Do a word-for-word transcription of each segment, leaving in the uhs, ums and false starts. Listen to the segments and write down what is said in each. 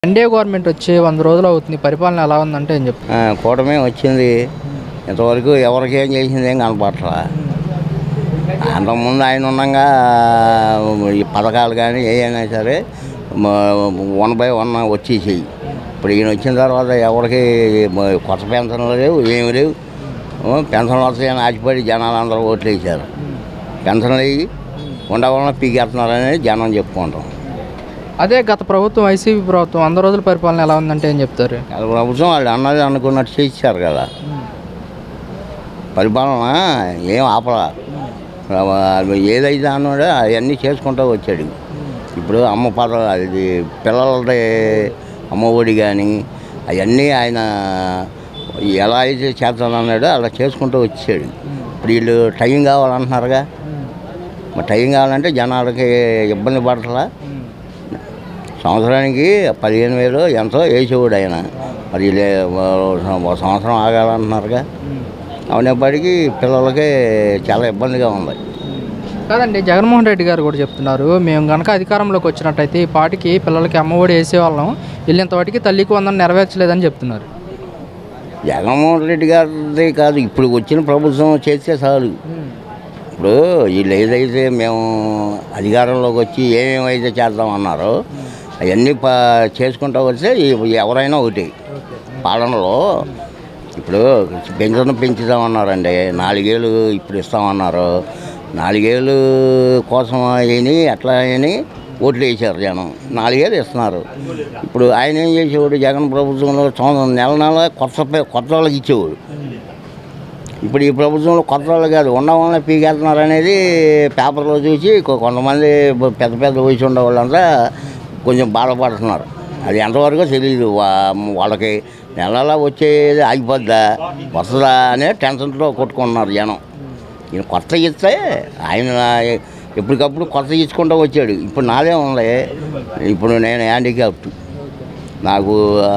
NDA government వచ్చి వంద రోజులు అవుతుంది, పరిపాలన ఎలా ఉందంటే ఏం చెప్తారు? కూటమి వచ్చింది, ఇంతవరకు ఎవరికి ఏం చేసింది ఏం కనపట్లా. అంతకుముందు ఆయన ఉండగా ఈ పథకాలు కానీ ఏమైనా సరే వన్ బై వన్ వచ్చేసేయి. ఇప్పుడు ఈయన వచ్చిన తర్వాత ఎవరికి కొత్త పెన్షన్లు లేవు, ఏమి లేవు. పెన్షన్లు వస్తాయని ఆశపడి జనాలు అందరూ ఓట్లు వేసారు. పెన్షన్లు అయ్యి ఉండవలన పీకేస్తున్నారని జనం చెప్పుకుంటాం. అదే గత ప్రభుత్వం వైసీపీ ప్రభుత్వం వంద రోజుల పరిపాలన ఎలా ఉందంటే ఏం చెప్తారు? ప్రభుత్వం వాళ్ళు అన్నది అనుకున్నట్టు చేయించారు కదా. పరిపాలన ఏం ఆపలా, ఏదైతే అన్నాడో అవన్నీ చేసుకుంటూ వచ్చాడు. ఇప్పుడు అమ్మ పద అది పిల్లలది అమ్మఒడి కానీ అవన్నీ ఆయన ఎలా అయితే చేస్తానన్నాడో అలా చేసుకుంటూ వచ్చాడు. ఇప్పుడు వీళ్ళు టైం కావాలంటున్నారుగా, మరి టైం కావాలంటే జనాలకి ఇబ్బంది పడతలా. సంవత్సరానికి పదిహేను వేలు ఎంతో వేసేవాడు ఆయన, మరి ఒక సంవత్సరం ఆగాలంటున్నారుగా. అవునేప్పటికీ పిల్లలకి చాలా ఇబ్బందిగా ఉంది. కాదండి, జగన్మోహన్ రెడ్డి గారు కూడా చెప్తున్నారు, మేము కనుక అధికారంలోకి వచ్చినట్టయితే ఈ పాటికి పిల్లలకి అమ్మఒడి వేసేవాళ్ళం, వీళ్ళంతవాటికి తల్లికి వందనం నెరవేర్చలేదని చెప్తున్నారు. జగన్మోహన్ రెడ్డి గారిది కాదు, ఇప్పుడు వచ్చిన ప్రభుత్వం చేస్తే చాలు. ఇప్పుడు వీళ్ళు ఏదైతే మేము అధికారంలోకి వచ్చి ఏమేమైతే చేద్దామన్నారో అవన్నీ ప చేసుకుంటూ వస్తే ఎవరైనా ఒకటి పాలనలో. ఇప్పుడు పెన్షన్ పెంచుదామన్నారండి, నాలుగేళ్ళు ఇప్పుడు ఇస్తామన్నారు. నాలుగేళ్ళు కోసం అయినా ఎట్లా అని ఓట్లు వేసారు జనం, నాలుగేళ్ళు ఇస్తున్నారు. ఇప్పుడు ఆయన ఏం చేసేవాడు, జగన్ ప్రభుత్వంలో సంవత్సరం నెల నెల కొత్త కొత్త వాళ్ళకి ఇచ్చేవాడు. ఇప్పుడు ఈ ప్రభుత్వంలో కొత్త వాళ్ళు కాదు, ఉన్న వాళ్ళని పీకేస్తున్నారు అనేది పేపర్లో చూసి కొంతమంది పెద్ద పెద్ద వయసు ఉండే వాళ్ళంతా కొంచెం బాధపడుతున్నారు. అది ఎంతవరకు తెలియదు. వాళ్ళకి నెలలా వచ్చేది ఆగిపోద్దా వస్తుందా అనే టెన్షన్తో కొట్టుకుంటున్నారు జనం. ఈయన కొత్త ఇస్తే ఆయన ఎప్పటికప్పుడు కొత్త ఇచ్చుకుంటూ వచ్చాడు. ఇప్పుడు నాదే ఉంది, ఇప్పుడు నేను హ్యాండిక్యాప్ట్, నాకు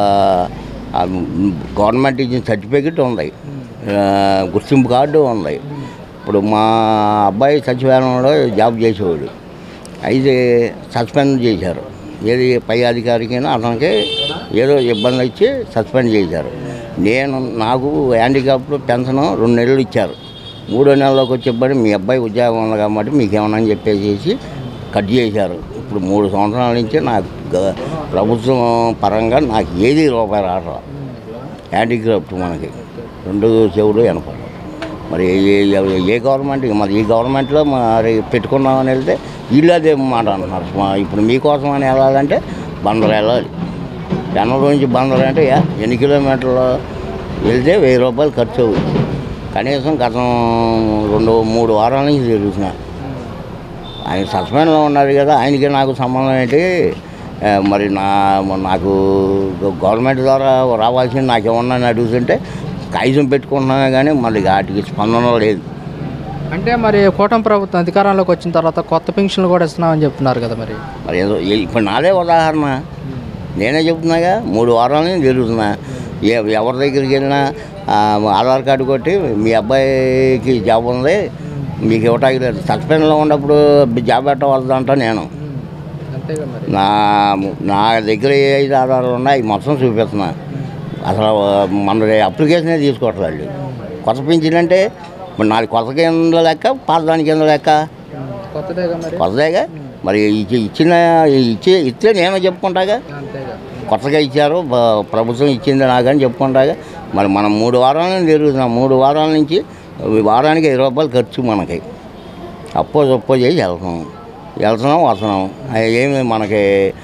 గవర్నమెంట్ ఇచ్చిన సర్టిఫికెట్ ఉంది, గుర్తింపు కార్డు ఉంది. ఇప్పుడు మా అబ్బాయి సచివాలయంలో జాబ్ చేసేవాడు, అయితే సస్పెండ్ చేశారు. ఏది పై అధికారికి అతనికి ఏదో ఇబ్బంది వచ్చి సస్పెండ్ చేశారు. నేను నాకు హ్యాండిక్యాప్లో పెన్షన్ రెండు నెలలు ఇచ్చారు. మూడో నెలలోకి వచ్చేప్పటి మీ అబ్బాయి ఉద్యోగం ఉంది కాబట్టి మీకు ఏమన్నా చెప్పేసి కట్ చేశారు. ఇప్పుడు మూడు సంవత్సరాల నుంచి నాకు ప్రభుత్వం పరంగా నాకు ఏది రూపాయి రావట్లా. హ్యాండిక్రాఫ్ట్ మనకి రెండు చెవులు వెనపడ. మరి ఏ గవర్నమెంట్, మరి ఈ గవర్నమెంట్లో మరి పెట్టుకున్నామని వెళ్తే వీళ్ళు అదే మాట అంటున్నారు. ఇప్పుడు మీకోసం అని వెళ్ళాలంటే బందరు వెళ్ళాలి. జనంలో నుంచి బందరు అంటే ఎన్ని కిలోమీటర్లు వెళ్తే వెయ్యి రూపాయలు ఖర్చు అవుతుంది. కనీసం గతం రెండు మూడు వారాల నుంచి తిరుగుతున్నా. ఆయన సస్పెండ్లో ఉన్నారు కదా, ఆయనకి నాకు సంబంధం ఏంటి? మరి నా నాకు గవర్నమెంట్ ద్వారా రావాల్సింది నాకేమన్నా అడుగుతుంటే కాగితం పెట్టుకుంటున్నామే కానీ మళ్ళీ వాటికి స్పందన లేదు. అంటే మరి కూటమి ప్రభుత్వం అధికారంలోకి వచ్చిన తర్వాత కొత్త పెన్షన్లు కూడా ఇస్తున్నామని చెప్తున్నారు కదా. మరి మరి ఏదో ఇప్పుడు నాదే ఉదాహరణ, నేనే చెప్తున్నాగా. మూడు వారాల నుంచి తిరుగుతున్నా. ఏ ఎవరి దగ్గరికి వెళ్ళినా ఆధార్ కార్డు కొట్టి మీ అబ్బాయికి జాబ్ ఉంది మీకు ఇవ్వటానికి లేదు. సస్పెండ్లో ఉన్నప్పుడు జాబ్ పెట్టవద్దంట. నేను నా నా దగ్గర ఏ ఐదు ఆధారాలు ఉన్నాయి మొత్తం చూపిస్తున్నా. అసలు మన అప్లికేషనే తీసుకోవట్లేదు. కొత్త పెన్షన్ అంటే ఇప్పుడు నాది కొత్త కింద లెక్క, పాత దాని కింద లెక్క కొత్తదేగా. మరి ఇచ్చిన ఇచ్చే ఇస్తే నేనే చెప్పుకుంటాగా, కొత్తగా ఇచ్చారు ప్రభుత్వం ఇచ్చింది నాకని చెప్పుకుంటాగా. మరి మనం మూడు వారాల నుంచి తిరుగుతున్నాం. మూడు వారాల నుంచి వారానికి ఐదు రూపాయలు ఖర్చు మనకి. అప్పో సప్పో చేసి వెళ్తున్నాం వెళ్తున్నాం వస్తున్నాం. ఏమి మనకి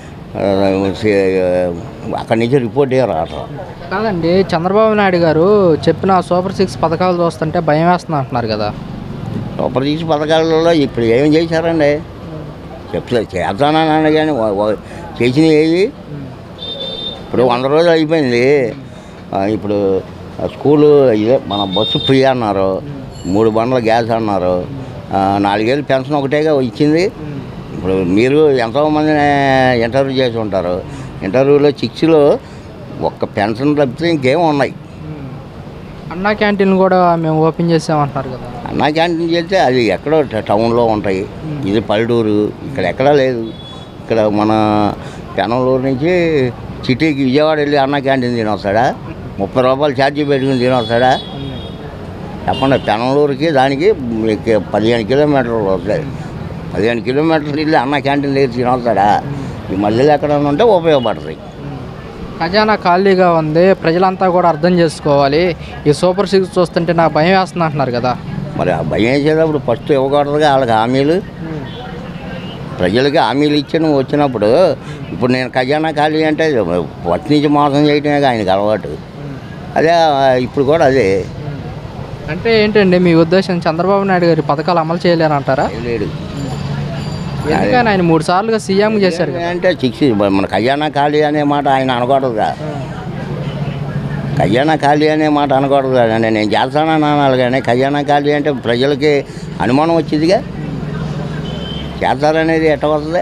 అక్కడి నుంచి రిపోర్ట్ ఏ రావట్లా. కాదండి, చంద్రబాబు నాయుడు గారు చెప్పిన సూపర్ సిక్స్ పథకాలు చూస్తుంటే భయం వేస్తుంది అంటున్నారు కదా. సూపర్ సిక్స్ పథకాలలో ఇప్పుడు ఏం చేశారండి? చెప్పలేదు, చేస్తానని కానీ చేసినవి ఏవి? ఇప్పుడు వంద రోజులు అయిపోయింది. ఇప్పుడు స్కూలు ఇదే మన బస్సు ఫ్రీ అన్నారు, మూడు బండ్ల గ్యాస్ అన్నారు, నాలుగేళ్ళు పెన్షన్ ఒకటేగా ఇచ్చింది. ఇప్పుడు మీరు ఎంతోమందిని ఇంటర్వ్యూ చేసి ఉంటారు. ఇంటర్వ్యూలో సిక్స్లో ఒక్క పెన్షన్ తప్పితే ఇంకేం ఉన్నాయి. అన్నా క్యాంటీన్లు కూడా మేము ఓపెన్ చేసామంటున్నారు కదా. అన్నా క్యాంటీన్ చేస్తే అది ఎక్కడో టౌన్లో ఉంటాయి, ఇది పల్లెటూరు, ఇక్కడ ఎక్కడా లేదు. ఇక్కడ మన పెనంలూరు నుంచి సిటీకి విజయవాడ వెళ్ళి అన్న క్యాంటీన్ తినొస్తాడా? ముప్పై రూపాయలు ఛార్జీ పెట్టుకుని తినొస్తాడా? చెప్పండి. పెనలూరుకి దానికి మీకు పదిహేను కిలోమీటర్లు వస్తాయి. పదిహేను కిలోమీటర్లు వెళ్ళి అన్న క్యాంటీన్ దగ్గర తినొస్తాడా? ఈ మధ్యలో ఎక్కడైనా ఉంటే ఉపయోగపడుతుంది. ఖజానా ఖాళీగా ఉంది, ప్రజలంతా కూడా అర్థం చేసుకోవాలి. ఈ సూపర్ సిక్స్ చూస్తుంటే నాకు భయం వేస్తుంది అంటున్నారు కదా. మరి ఆ భయం వేసేటప్పుడు ఫస్ట్ ఇవ్వకూడదుగా వాళ్ళకి హామీలు. ప్రజలకి హామీలు ఇచ్చి నువ్వు వచ్చినప్పుడు ఇప్పుడు నేను ఖజానా ఖాళీ అంటే ఫస్ట్ నుంచి మోసం చేయటమే ఆయనకు అలవాటు. అదే ఇప్పుడు కూడా అదే. అంటే ఏంటండి మీ ఉద్దేశం? చంద్రబాబు నాయుడు గారి పథకాలు అమలు చేయలేరంటారా? లేడు. ఎందుకని ఆయన మూడు సార్లుగా సీఎం చేశారు అంటే సిక్స్ మన ఖజానా ఖాళీ అనే మాట ఆయన అనకూడదుగా. ఖజానా ఖాళీ అనే మాట అనకూడదు కదండి. నేను చేస్తానని అనాలి కానీ ఖజానా ఖాళీ అంటే ప్రజలకి అనుమానం వచ్చిందిగా. చేస్తారనేది ఎట్ట వస్తుంది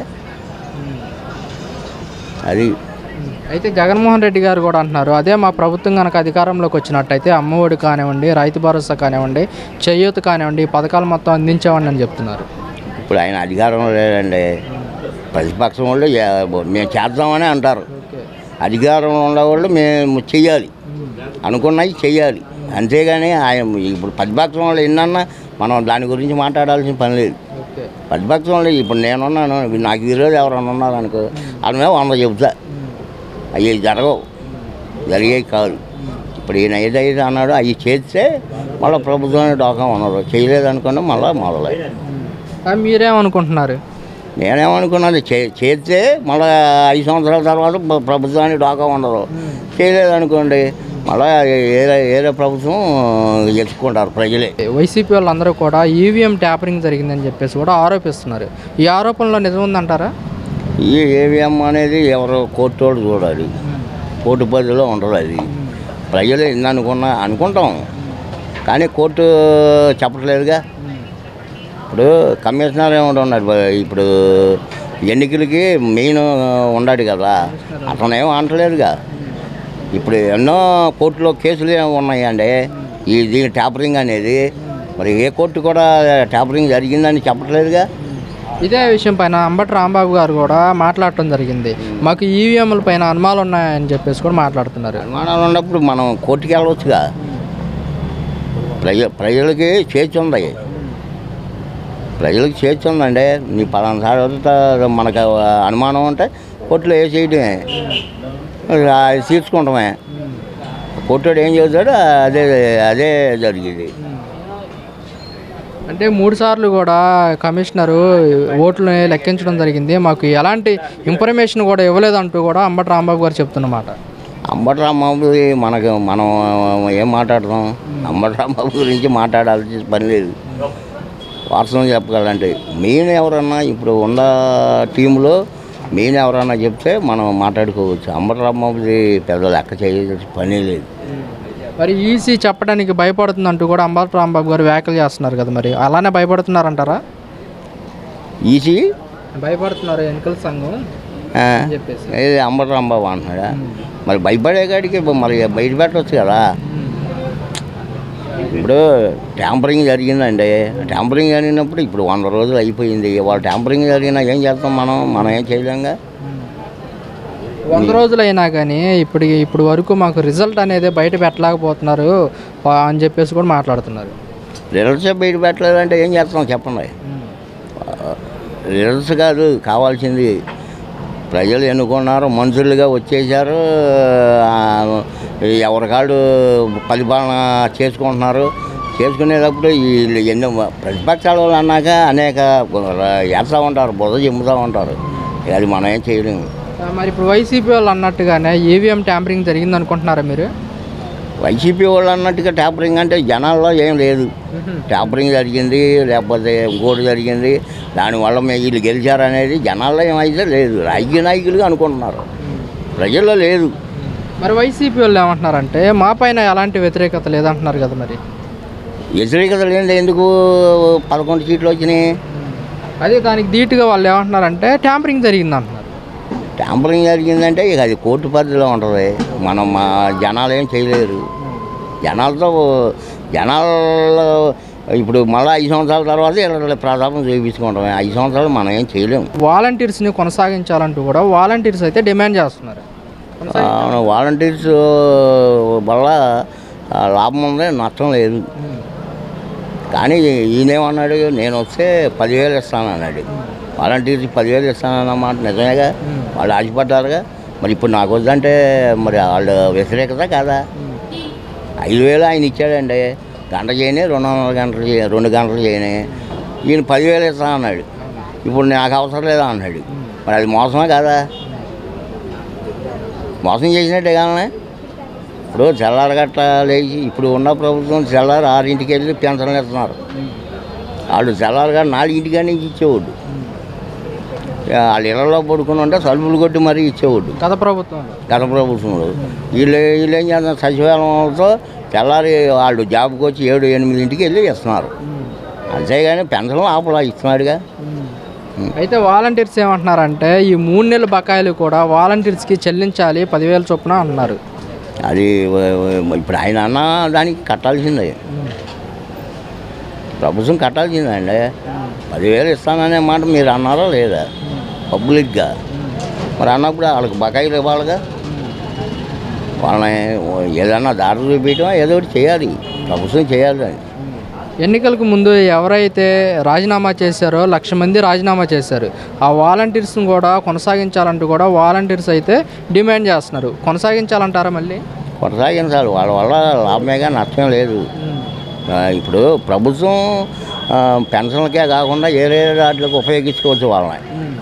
అది. అయితే జగన్మోహన్ రెడ్డి గారు కూడా అంటున్నారు, అదే మా ప్రభుత్వం కనుక అధికారంలోకి వచ్చినట్టయితే అమ్మఒడి కానివ్వండి, రైతు భరోసా కానివ్వండి, చేయూత కానివ్వండి, ఈ పథకాలు మొత్తం అందించామని అని చెప్తున్నారు. ఇప్పుడు ఆయన అధికారంలో లేదండి. ప్రతిపక్షం వాళ్ళు మేము చేద్దామని అంటారు. అధికారంలో ఉన్నవాళ్ళు మేము చెయ్యాలి, అనుకున్నవి చెయ్యాలి. అంతేగాని ఆయన ఇప్పుడు ప్రతిపక్షం వాళ్ళు ఎన్నన్నా మనం దాని గురించి మాట్లాడాల్సిన పని లేదు. ప్రతిపక్షం వాళ్ళు ఇప్పుడు నేనున్నాను, నాకు ఈరోజు ఎవరన్నా ఉన్నారు అనుకో, వాళ్ళ మీద వంద చెబుతా. అవి జరగవు, జరిగేవి కాదు. ఇప్పుడు ఈయన ఏదైతే అన్నాడో అవి చేస్తే మళ్ళీ ప్రభుత్వానికి డోకా ఉన్నారు, చేయలేదనుకున్నా మళ్ళీ మొదలై. మీరేమనుకుంటున్నారు? నేనేమనుకున్నది చే చేస్తే మళ్ళీ ఐదు సంవత్సరాల తర్వాత ప్రభుత్వానికి డోకా ఉండదు. చేయలేదనుకోండి మళ్ళీ ఏరే ఏరే ప్రభుత్వం ఎత్తుకుంటారు ప్రజలే. వైసీపీ వాళ్ళందరూ కూడా ఈవీఎం ట్యాపరింగ్ జరిగిందని చెప్పేసి కూడా ఆరోపిస్తున్నారు. ఈ ఆరోపణలో నిజం ఉందంటారా? ఈ ఈవీఎం అనేది ఎవరో కోర్టు వాళ్ళు చూడాలి, కోర్టు పరిధిలో ఉండదు. అది ప్రజలు ఎన్ననుకున్నా అనుకుంటాం కానీ కోర్టు చెప్పట్లేదుగా. ఇప్పుడు కమిషనర్ ఏమిటి ఉన్నాడు, ఇప్పుడు ఎన్నికలకి మెయిన్ ఉన్నాడు కదా, అతను ఏమో అంటలేదుగా. ఇప్పుడు ఎన్నో కోర్టులో కేసులు ఏమి ఉన్నాయండి ఈ దీని ట్యాపరింగ్ అనేది. మరి ఏ కోర్టు కూడా ట్యాపరింగ్ జరిగిందని చెప్పట్లేదుగా. ఇదే విషయం పైన అంబటి రాంబాబు గారు కూడా మాట్లాడటం జరిగింది. మాకు ఈవీఎంల పైన అనుమానాలు ఉన్నాయని చెప్పేసి కూడా మాట్లాడుతున్నారు. అనుమానాలు ఉన్నప్పుడు మనం కోర్టుకి వెళ్ళవచ్చుగా. ప్రజ ప్రజలకి చేర్చి ఉంది, ప్రజలకు చేర్చి ఉందండి. నీ పలానా సార్ మనకు అనుమానం ఉంటే కోర్టులో వేసేయటమే, తీర్చుకుంటామే. కోర్టుడు ఏం చేస్తాడు అదే అదే జరిగింది. అంటే మూడు సార్లు కూడా కమిషనరు ఓట్లని లెక్కించడం జరిగింది, మాకు ఎలాంటి ఇన్ఫర్మేషన్ కూడా ఇవ్వలేదంటూ కూడా అంబటి రాంబాబు గారు చెప్తున్నమాట. అంబటి రాంబాబు మనకు మనం ఏం మాట్లాడతాం? అంబటి రాంబాబు గురించి మాట్లాడాల్సిన పని లేదు. వాస్తవం చెప్పగలంటే మెయిన్ ఎవరన్నా ఇప్పుడు ఉన్న టీంలో మెయిన్ ఎవరన్నా చెప్తే మనం మాట్లాడుకోవచ్చు. అంబటి రాంబాబుది పెద్ద లెక్క చేయాల్సిన పని లేదు. మరి ఈసీ చెప్పడానికి భయపడుతుందంటూ కూడా అంబటి రాంబాబు గారు వ్యాఖ్యలు చేస్తున్నారు కదా, మరి అలానే భయపడుతున్నారంటారా? ఈసీ భయపడుతున్నారు ఎన్నికల సంఘం చెప్పేసి ఏది అంబటి రాంబాబు అంటున్నాడా? మరి భయపడే కాడికి మరి బయట పెట్టవచ్చు కదా. ఇప్పుడు ట్యాంపరింగ్ జరిగిందండి, ట్యాంపరింగ్ జరిగినప్పుడు ఇప్పుడు వంద రోజులు అయిపోయింది. వాళ్ళు ట్యాంపరింగ్ జరిగినా ఏం చేస్తాం మనం? మనం ఏం చేయలేంగా. వంద రోజులు అయినా కానీ ఇప్పుడు ఇప్పుడు వరకు మాకు రిజల్ట్ అనేది బయట పెట్టలేకపోతున్నారు అని చెప్పేసి కూడా మాట్లాడుతున్నారు. రిజల్ట్స్ బయట పెట్టలేదంటే ఏం చేస్తాం చెప్పండి. రిజల్ట్స్ కాదు కావాల్సింది, ప్రజలు ఎన్నుకున్నారు, మంత్రులుగా వచ్చేసారు, ఎవరికాళ్ళు పరిపాలన చేసుకుంటున్నారు. చేసుకునేటప్పుడు వీళ్ళు ఎన్నో ప్రతిపక్షాల వాళ్ళు అన్నాక అనేక వేస్తూ ఉంటారు, బురద చెమ్ముతూ ఉంటారు. అది మనం ఏం చేయలేము. మరి ఇప్పుడు వైసీపీ వాళ్ళు అన్నట్టుగానే ఈవీఎం ట్యాంపరింగ్ జరిగింది అనుకుంటున్నారా మీరు? వైసీపీ వాళ్ళు అన్నట్టుగా ట్యాంపరింగ్ అంటే జనాల్లో ఏం లేదు. ట్యాంపరింగ్ జరిగింది లేకపోతే ఇంకోటి జరిగింది దానివల్ల మేము వీళ్ళు గెలిచారనేది జనాల్లో ఏమైతే లేదు. రాజకీయ నాయకులుగా అనుకుంటున్నారు, ప్రజల్లో లేదు. మరి వైసీపీ వాళ్ళు ఏమంటున్నారంటే మా పైన ఎలాంటి వ్యతిరేకత లేదంటున్నారు కదా. మరి వ్యతిరేకత లేదు, ఎందుకు పదకొండు సీట్లు వచ్చినాయి? అదే దానికి ధీటుగా వాళ్ళు ఏమంటున్నారంటే ట్యాంపరింగ్ జరిగింది అంటున్నారు. ట్యాంపరింగ్ జరిగిందంటే ఇక అది కోర్టు పరిధిలో ఉంటుంది, మనం మా జనాలు ఏం చేయలేరు. జనాలతో జనాల్లో ఇప్పుడు మళ్ళీ ఐదు సంవత్సరాల తర్వాత ఇలా ప్రతాపం చూపించుకుంటాం. ఐదు సంవత్సరాలు మనం ఏం చేయలేము. వాలంటీర్స్ని కొనసాగించాలంటూ కూడా వాలంటీర్స్ అయితే డిమాండ్ చేస్తున్నారు. వాలంటీర్స్ వల్ల లాభం ఉంది, నష్టం లేదు. కానీ ఈయనేమన్నాడు, నేను వస్తే పదివేలు ఇస్తానన్నాడు. వాలంటీర్స్ పదివేలు ఇస్తానన్నమాట నిజమేగా, వాళ్ళు ఆశపడ్డారుగా. మరి ఇప్పుడు నాకు వద్దంటే మరి వాళ్ళు వ్యతిరేకత కాదా? ఐదు వేలు ఆయన ఇచ్చాడండి, గంట చేయని రెండు వందల గంటలు చేయ రెండు గంటలు చేయని ఈయన పదివేలు ఇస్తానన్నాడు. ఇప్పుడు నాకు అవసరం లేదా అన్నాడు. మరి అది మోసమే కాదా? మోసం చేసినట్టే కానీ ఇప్పుడు తెల్లారగట్ట లేచి ఇప్పుడు ఉన్న ప్రభుత్వం తెల్లారు ఆరింటికి వెళ్ళి పెన్షన్లు ఇస్తున్నారు. వాళ్ళు తెల్లారగా నాలుగింటికి నుంచి ఇచ్చేవాడు. వాళ్ళు ఇళ్లలో పడుకుని ఉంటే సలుపులు కొట్టి మరీ ఇచ్చేవాడు గత ప్రభుత్వం గత ప్రభుత్వంలో. వీళ్ళు వీళ్ళు ఏం చేస్తున్నారు, సచివాలయంతో తెల్లారి వాళ్ళు జాబ్కి వచ్చి ఏడు ఎనిమిదింటికి వెళ్ళి ఇస్తున్నారు. అంతేగాని పెన్షన్లు ఆపలా ఇస్తున్నాడుగా. అయితే వాలంటీర్స్ ఏమంటున్నారంటే ఈ మూడు నెలల బకాయిలు కూడా వాలంటీర్స్కి చెల్లించాలి పదివేల చొప్పున అన్నారు. అది ఇప్పుడు ఆయన అన్న దానికి కట్టాల్సిందే, ప్రభుత్వం కట్టాల్సిందండి. పదివేలు ఇస్తాననే మాట మీరు అన్నారా లేదా పబ్లిక్గా? మరి అన్నప్పుడు వాళ్ళకి బకాయిలు ఇవ్వాలిగా. వాళ్ళని ఏదన్నా దారి చూపించడం ఏదో ఒకటి చేయాలి, ప్రభుత్వం చేయాలి. ఎన్నికలకు ముందు ఎవరైతే రాజీనామా చేశారో లక్ష మంది రాజీనామా చేశారు. ఆ వాలంటీర్స్ని కూడా కొనసాగించాలంటూ కూడా వాలంటీర్స్ అయితే డిమాండ్ చేస్తున్నారు. కొనసాగించాలంటారా? మళ్ళీ కొనసాగించాలి, వాళ్ళ వల్ల లాభమేగా, నష్టం లేదు. ఇప్పుడు ప్రభుత్వం పెన్షన్లకే కాకుండా ఏరే వాటికి ఉపయోగించుకోవచ్చు వాళ్ళని.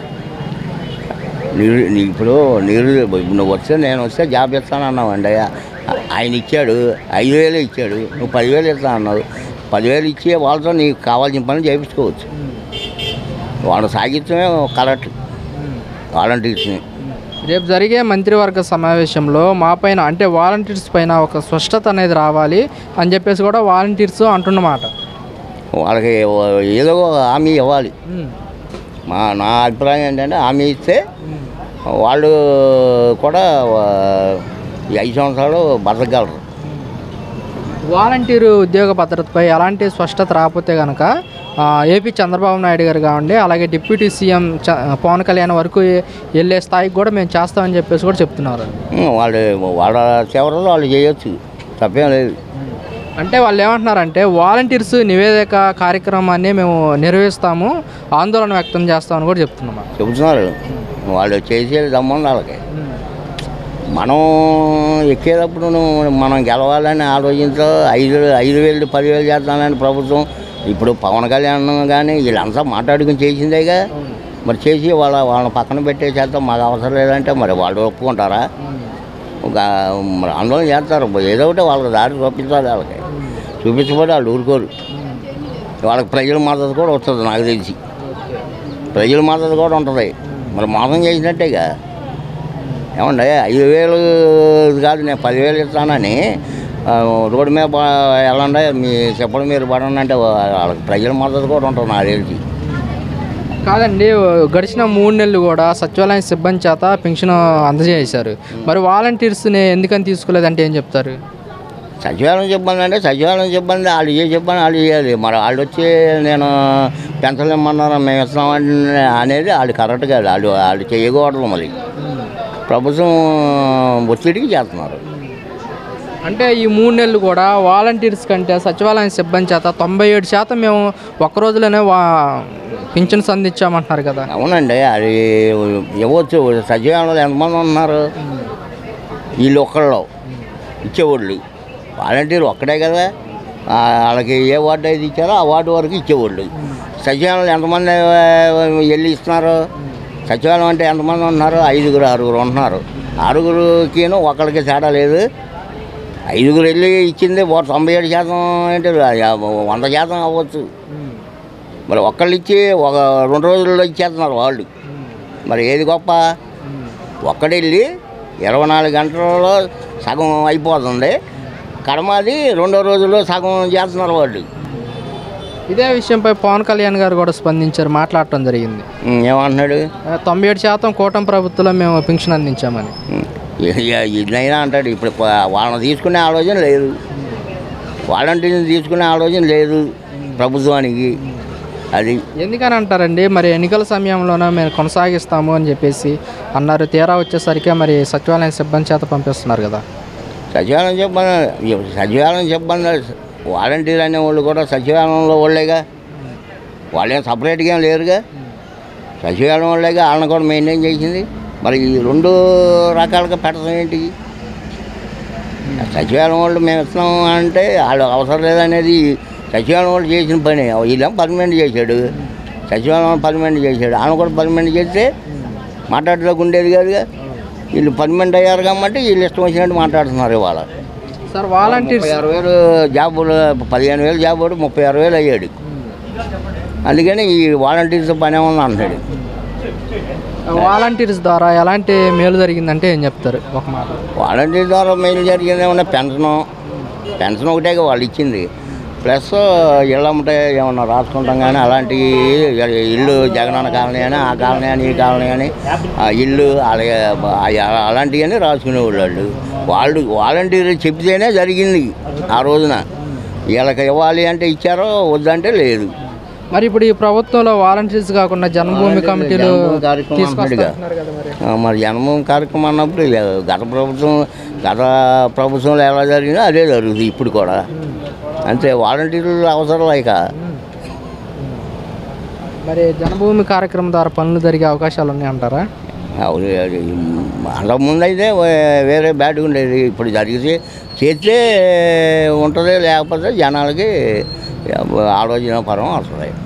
నీరు ఇప్పుడు నీరు నువ్వు వస్తే నేను వస్తే జాబ్ ఇస్తాను అన్నావండి, ఆయన ఇచ్చాడు ఐదు వేలు ఇచ్చాడు, నువ్వు పదివేలు ఇస్తా అన్నావు. పదివేలు ఇచ్చి వాళ్ళతో నీకు కావాల్సిన పని చేయించుకోవచ్చు. వాళ్ళు సాగించడమే కరెక్ట్ వాలంటీర్స్ని. రేపు జరిగే మంత్రివర్గ సమావేశంలో మా పైన అంటే వాలంటీర్స్ పైన ఒక స్పష్టత అనేది రావాలి అని చెప్పేసి కూడా వాలంటీర్స్ అంటున్నమాట. వాళ్ళకి ఏదో హామీ ఇవ్వాలి. మా నా అభిప్రాయం ఏంటంటే హామీ ఇస్తే వాళ్ళు కూడా ఈ ఐదు సంవత్సరాలు బతకగలరు. వాలంటీరు ఉద్యోగ భద్రతపై ఎలాంటి స్పష్టత రాకపోతే కనుక ఏపీ చంద్రబాబు నాయుడు గారు కావండి, అలాగే డిప్యూటీ సీఎం చ పవన్ కళ్యాణ్ వరకు వెళ్ళే స్థాయికి కూడా మేము చేస్తామని చెప్పేసి కూడా చెప్తున్నారు. వాళ్ళు వాళ్ళ చివరిలో వాళ్ళు చేయొచ్చు, తప్పేం లేదు. అంటే వాళ్ళు ఏమంటున్నారంటే వాలంటీర్స్ నివేదిక కార్యక్రమాన్ని మేము నిర్వహిస్తాము, ఆందోళన వ్యక్తం చేస్తామని కూడా చెప్తున్నాం చెబుతున్నారు. వాళ్ళు చేసేది దమ్ముంది వాళ్ళకి. మనం ఎక్కేటప్పుడు మనం గెలవాలని ఆలోచించో ఐదు ఐదు వేలు పదివేలు చేస్తానని ప్రభుత్వం ఇప్పుడు పవన్ కళ్యాణ్ కానీ వీళ్ళంతా మాట్లాడుకుని చేసిందేగా. మరి చేసి వాళ్ళ వాళ్ళని పక్కన పెట్టేసేద్దాం, మాకు అవసరం లేదంటే మరి వాళ్ళు ఒప్పుకుంటారా? మరి ఆందోళన చేస్తారు. ఏదో ఒకటి వాళ్ళకి దారి చూపించాలి. వాళ్ళకి చూపించబోతే వాళ్ళు ఊరుకోరు. వాళ్ళకి ప్రజల మద్దతు కూడా వస్తుంది నాకు తెలిసి, ప్రజల మద్దతు కూడా ఉంటుంది. మరి మోసం చేసినట్టేగా. ఏమండి ఐదు వేలు కాదు నేను పదివేలు ఇస్తానని రోడ్డు మీద వెళ్ళండి మీ చెప్పడం మీరు పడండి అంటే వాళ్ళకి ప్రజల మద్దతు కూడా ఉంటుంది నాకు తెలిసి. కాదండి, గడిచిన మూడు నెలలు కూడా సచివాలయం సిబ్బంది చేత పెన్షన్ అందజేశారు. మరి వాలంటీర్స్ని ఎందుకని తీసుకోలేదంటే ఏం చెప్తారు? సచివాలయం సిబ్బంది అంటే సచివాలయం సిబ్బంది వాళ్ళు ఏ సిబ్బంది వాళ్ళు చేయాలి. మరి వాళ్ళు వచ్చి నేను పెన్షన్ ఇమ్మన్నారు మేము ఇస్తామని అనేది వాళ్ళు కరెక్ట్ కాదు. వాళ్ళు వాళ్ళు చేయకూడదు. మరి ప్రభుత్వం ఒత్తిడికి చేస్తున్నారు. అంటే ఈ మూడు నెలలు కూడా వాలంటీర్స్ కంటే సచివాలయం సిబ్బంది చేత తొంభై ఏడు శాతం మేము ఒక్క రోజులోనే వా పింఛన్స్ అందించామంటున్నారు కదా. అవునండి, అది ఇవ్వచ్చు. సచివాలయంలో ఎంతమంది ఉన్నారు? వీళ్ళు ఒక్కళ్ళు ఇచ్చేవాళ్ళు. వాలంటీర్ ఒక్కడే కదా, వాళ్ళకి ఏ వార్డు అయితే ఇచ్చారో ఆ వార్డు వరకు ఇచ్చేవాళ్ళు. సచివాలయంలో ఎంతమంది వెళ్ళి ఇస్తున్నారు? సచివాలయం అంటే ఎంతమంది ఉంటున్నారు? ఐదుగురు ఆరుగురు ఉంటున్నారు. ఆరుగురికిను ఒకరికి తేడా లేదు. ఐదుగురు వెళ్ళి ఇచ్చింది తొంభై ఏడు శాతం అంటే వంద శాతం అవ్వచ్చు. మరి ఒక్కళ్ళు ఇచ్చి ఒక రెండు రోజుల్లో ఇచ్చేస్తున్నారు వాళ్ళు. మరి ఏది గొప్ప? ఒక్కడెళ్ళి ఇరవై నాలుగు గంటలలో సగం అయిపోతుంది, కడమాది రెండో రోజుల్లో సగం చేస్తున్నారు వాళ్ళు. ఇదే విషయంపై పవన్ కళ్యాణ్ గారు కూడా స్పందించారు, మాట్లాడటం జరిగింది. ఏమంటున్నాడు? తొంభై ఏడు శాతం కూటమి ప్రభుత్వంలో మేము పెన్షన్ అందించామని. ఇదైనా అంటాడు. ఇప్పుడు వాళ్ళని తీసుకునే ఆలోచన లేదు, వాలంటీర్ని తీసుకునే ఆలోచన లేదు ప్రభుత్వానికి. అది ఎందుకని అంటారండి? మరి ఎన్నికల సమయంలోనే మేము కొనసాగిస్తాము అని చెప్పేసి అన్నారు. తీరా వచ్చేసరికి మరి సచివాలయం సిబ్బంది చేత పంపిస్తున్నారు కదా. సచివాలయం చెప్పండి, సచివాలయం చెప్పండి, వాలంటీర్ అనే వాళ్ళు కూడా సచివాలయంలో వాళ్ళేగా, వాళ్ళేం సపరేట్గా ఏం లేరుగా, సచివాలయం వాళ్ళేగా, వాళ్ళని కూడా మెయింటైన్ చేసింది. మరి ఈ రెండు రకాలుగా పెట్టడం ఏంటి? సచివాలయం వాళ్ళు మేము ఇస్తున్నాం అంటే వాళ్ళు అవసరం లేదనేది సచివాలయం వాళ్ళు చేసిన పని. వీళ్ళేం పర్మనెంట్ చేశాడు, సచివాలయం పర్మనెంట్ చేశాడు, ఆయన కూడా పర్మనెంట్ చేస్తే మాట్లాడలేక ఉండేది కాదుగా. వీళ్ళు పర్మనెంట్ అయ్యారు కాబట్టి వీళ్ళు ఇష్టం వచ్చినట్టు మాట్లాడుతున్నారు ఇవాళ. సార్ వాలంటీర్స్ ముప్పై ఆరు వేలు జాబ్, పదిహేను వేలు జాబ్ కూడా ముప్పై ఆరు వేలు అయ్యాడు. అందుకని ఈ వాలంటీర్స్ పని ఏమన్నా అంటాడు. వాలంటీర్స్ ద్వారా ఎలాంటి మేలు జరిగిందంటే ఏం చెప్తారు ఒక మాట? వాలంటీర్ ద్వారా మేలు జరిగింది ఏమన్నా పెన్షను, పెన్షన్ ఒకటే వాళ్ళు ఇచ్చింది. ప్లస్ ఇళ్ళమ్మటే ఏమన్నా రాసుకుంటాం కానీ అలాంటి ఇల్లు జగనన్న కాలనీ అని, ఆ కాలనీ అని, ఈ కాలనీ అని, ఆ ఇల్లు అలాగే అలాంటివి అని రాసుకునేవాళ్ళు. వాళ్ళు వాళ్ళు వాలంటీర్ చెప్తేనే జరిగింది ఆ రోజున. వీళ్ళకి ఇవ్వాలి అంటే ఇచ్చారో వద్దంటే లేదు. మరి ఇప్పుడు ఈ ప్రభుత్వంలో వాలంటీర్స్ కాకుండా జన్మభూమి కమిటీలు తీసుకొస్తున్నారు కదా మరి. మరి జన్మభూమి కార్యక్రమం అన్నప్పుడు గత ప్రభుత్వం గత ప్రభుత్వంలో ఎలా జరిగిందో అదే జరుగుతుంది ఇప్పుడు కూడా. అంతే, వాలంటీర్లు అవసరం లేక. మరి జన్మభూమి కార్యక్రమం ద్వారా పనులు జరిగే అవకాశాలు ఉన్నాయంటారా? అంతకుముందు అయితే వేరే బ్యాడ్గా ఉండేది, ఇప్పుడు జరిగితే చేస్తే ఉంటుంది, లేకపోతే జనాలకి ఆలోచన పరం వస్తుంది.